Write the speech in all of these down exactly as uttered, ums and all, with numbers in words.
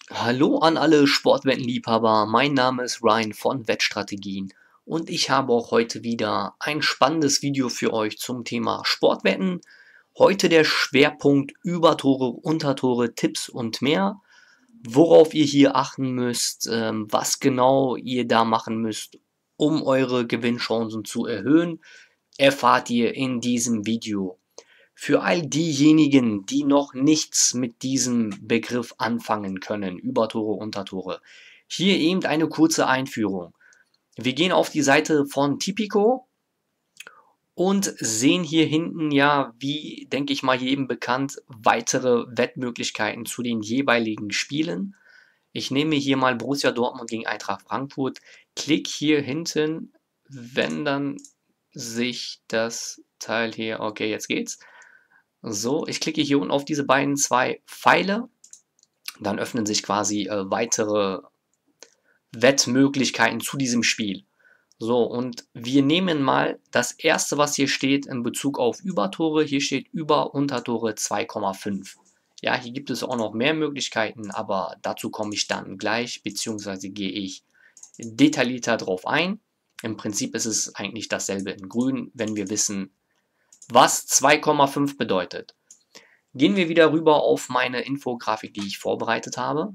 Hallo an alle Sportwettenliebhaber, mein Name ist Ryan von Wettstrategien und ich habe auch heute wieder ein spannendes Video für euch zum Thema Sportwetten. Heute der Schwerpunkt Übertore, Untertore, Tipps und mehr. Worauf ihr hier achten müsst, ähm, was genau ihr da machen müsst, um eure Gewinnchancen zu erhöhen, erfahrt ihr in diesem Video. Für all diejenigen, die noch nichts mit diesem Begriff anfangen können, Übertore, Untertore, hier eben eine kurze Einführung. Wir gehen auf die Seite von Tipico und sehen hier hinten ja, wie denke ich mal jedem bekannt, weitere Wettmöglichkeiten zu den jeweiligen Spielen. Ich nehme hier mal Borussia Dortmund gegen Eintracht Frankfurt, klick hier hinten, wenn dann sich das Teil hier, okay, jetzt geht's. So, ich klicke hier unten auf diese beiden zwei Pfeile, dann öffnen sich quasi äh, weitere Wettmöglichkeiten zu diesem Spiel. So, und wir nehmen mal das erste, was hier steht in Bezug auf Übertore. Hier steht Über- Untertore zwei Komma fünf. Ja, hier gibt es auch noch mehr Möglichkeiten, aber dazu komme ich dann gleich, beziehungsweise gehe ich detaillierter drauf ein. Im Prinzip ist es eigentlich dasselbe in Grün, wenn wir wissen, was zwei Komma fünf bedeutet. Gehen wir wieder rüber auf meine Infografik, die ich vorbereitet habe.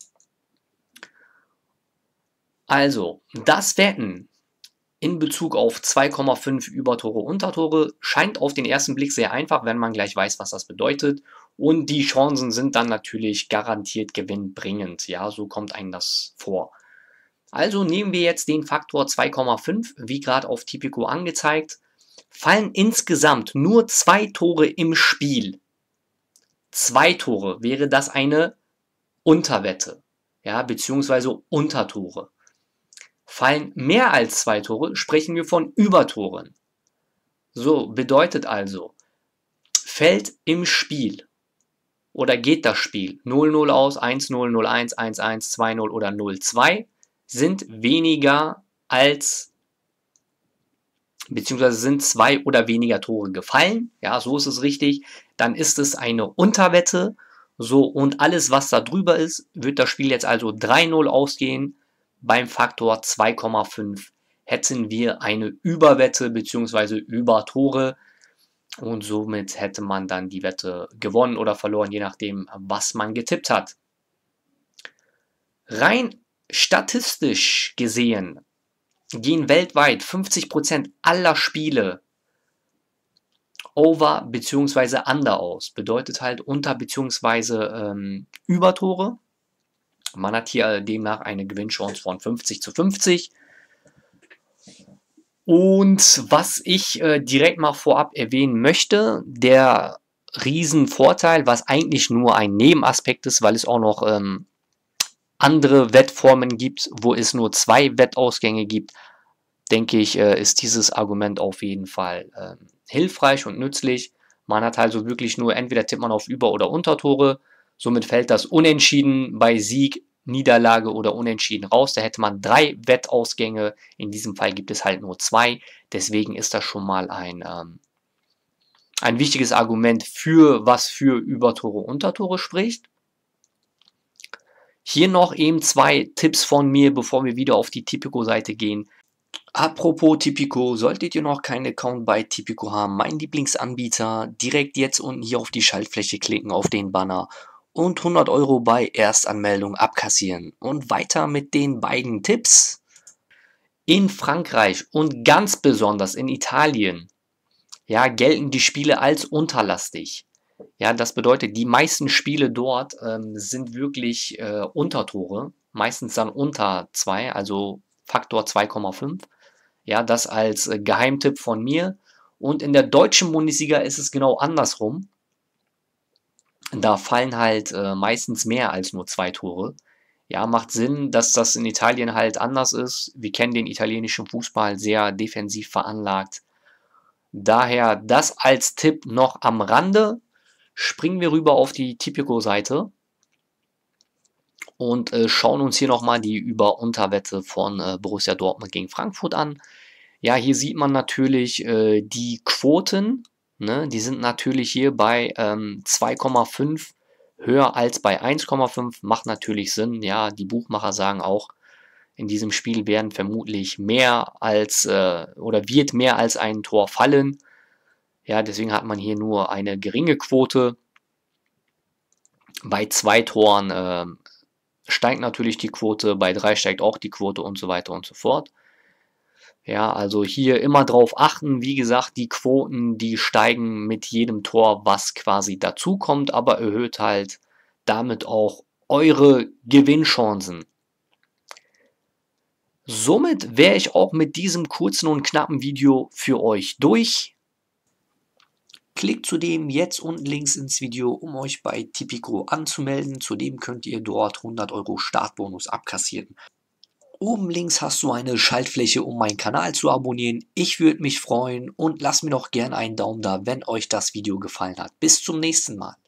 Also, das Wetten in Bezug auf zwei Komma fünf Übertore, Untertore scheint auf den ersten Blick sehr einfach, wenn man gleich weiß, was das bedeutet. Und die Chancen sind dann natürlich garantiert gewinnbringend. Ja, so kommt einem das vor. Also nehmen wir jetzt den Faktor zwei Komma fünf, wie gerade auf Tipico angezeigt. Fallen insgesamt nur zwei Tore im Spiel. Zwei Tore wäre das eine Unterwette, ja, beziehungsweise Untertore. Fallen mehr als zwei Tore, sprechen wir von Übertoren. So, bedeutet also, fällt im Spiel oder geht das Spiel null null aus, eins null, null eins, eins eins, zwei null oder null zwei, sind weniger als, beziehungsweise sind zwei oder weniger Tore gefallen, ja, so ist es richtig, dann ist es eine Unterwette. So, und alles, was da drüber ist, wird das Spiel jetzt also drei null ausgehen. Beim Faktor zwei Komma fünf hätten wir eine Überwette bzw. Übertore und somit hätte man dann die Wette gewonnen oder verloren, je nachdem, was man getippt hat. Rein statistisch gesehen gehen weltweit fünfzig Prozent aller Spiele Over bzw. Under aus. Bedeutet halt Unter- bzw. Ähm, Übertore. Man hat hier demnach eine Gewinnchance von fünfzig zu fünfzig. Und was ich äh, direkt mal vorab erwähnen möchte, der Riesenvorteil, was eigentlich nur ein Nebenaspekt ist, weil es auch noch ähm, andere Wettformen gibt, wo es nur zwei Wettausgänge gibt, denke ich, äh, ist dieses Argument auf jeden Fall äh, hilfreich und nützlich. Man hat also wirklich nur, entweder tippt man auf Über- oder Untertore, somit fällt das Unentschieden bei Sieg, Niederlage oder Unentschieden raus. Da hätte man drei Wettausgänge, in diesem Fall gibt es halt nur zwei, deswegen ist das schon mal ein, ähm, ein wichtiges Argument für, was für Übertore, Untertore spricht. Hier noch eben zwei Tipps von mir, bevor wir wieder auf die Tipico-Seite gehen. Apropos Tipico, solltet ihr noch keinen Account bei Tipico haben, mein Lieblingsanbieter, direkt jetzt unten hier auf die Schaltfläche klicken, auf den Banner und hundert Euro bei Erstanmeldung abkassieren. Und weiter mit den beiden Tipps. In Frankreich und ganz besonders in Italien, ja, gelten die Spiele als unterlastig. Ja, das bedeutet, die meisten Spiele dort ähm, sind wirklich äh, Untertore, meistens dann unter zwei, also Faktor zwei Komma fünf. Ja, das als äh, Geheimtipp von mir. Und in der deutschen Bundesliga ist es genau andersrum. Da fallen halt äh, meistens mehr als nur zwei Tore. Ja, macht Sinn, dass das in Italien halt anders ist. Wir kennen den italienischen Fußball sehr defensiv veranlagt. Daher das als Tipp noch am Rande. Springen wir rüber auf die Tipico-Seite und äh, schauen uns hier nochmal die Über-Unterwette von äh, Borussia Dortmund gegen Frankfurt an. Ja, hier sieht man natürlich äh, die Quoten, ne? Die sind natürlich hier bei ähm, zwei Komma fünf höher als bei eins Komma fünf, macht natürlich Sinn. Ja, die Buchmacher sagen auch, in diesem Spiel werden vermutlich mehr als äh, oder wird mehr als ein Tor fallen. Ja, deswegen hat man hier nur eine geringe Quote. Bei zwei Toren äh, steigt natürlich die Quote, bei drei steigt auch die Quote und so weiter und so fort. Ja, also hier immer drauf achten. Wie gesagt, die Quoten, die steigen mit jedem Tor, was quasi dazukommt, aber erhöht halt damit auch eure Gewinnchancen. Somit wäre ich auch mit diesem kurzen und knappen Video für euch durch. Klickt zudem jetzt unten links ins Video, um euch bei Tipico anzumelden. Zudem könnt ihr dort hundert Euro Startbonus abkassieren. Oben links hast du eine Schaltfläche, um meinen Kanal zu abonnieren. Ich würde mich freuen und lasst mir doch gerne einen Daumen da, wenn euch das Video gefallen hat. Bis zum nächsten Mal.